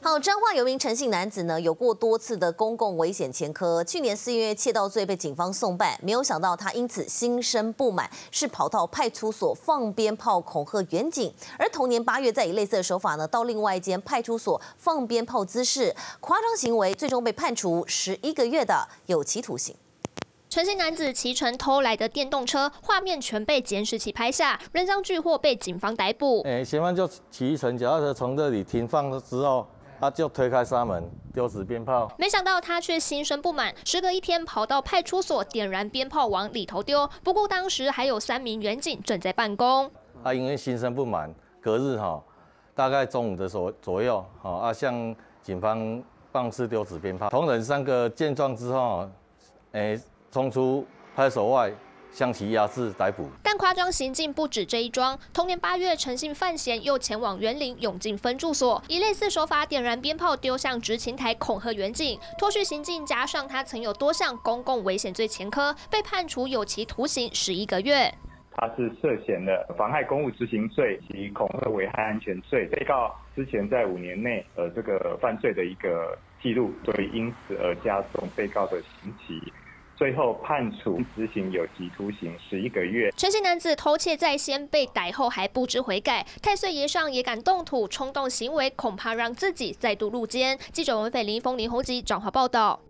好，彰化有名陈姓男子呢，有过多次的公共危险前科。去年4月窃盗罪被警方送办，没有想到他因此心生不满，是跑到派出所放鞭炮恐吓员警。而同年8月，再以类似的手法呢，到另外一间派出所放鞭炮滋事，夸张行为，最终被判处11个月的有期徒刑。 陈姓男子骑乘偷来的电动车，画面全被监视器拍下，人赃俱获，被警方逮捕。 嫌犯就骑一乘脚踏车从这里停放了之后，他就推开纱门，丢纸鞭炮。 没想到他却心生不满，时隔1天跑到派出所点燃鞭炮往里头丢。不过当时还有3名员警正在办公。 他因为心生不满，隔日大概中午的左右向警方办事丢纸鞭炮。同仁3个见状之后，冲出派出所外，将其压制逮捕。 但夸张行径不止这一桩。同年8月，陈姓犯嫌又前往员林永进分驻所，以类似手法点燃鞭炮丢向执勤台恐吓员警。脱序行径加上他曾有多项公共危险罪前科，被判处有期徒刑11个月。 他是涉嫌了妨害公务执行罪及恐吓危害安全罪。被告之前在5年内这个犯罪的一个记录，所以因此而加重被告的刑期。 最后判处执行有期徒刑11个月。 陈姓男子偷窃在先，被逮后还不知悔改，太岁爷上也敢动土，冲动行为恐怕让自己再度入监。记者文斐林、林宏吉、彰化报道。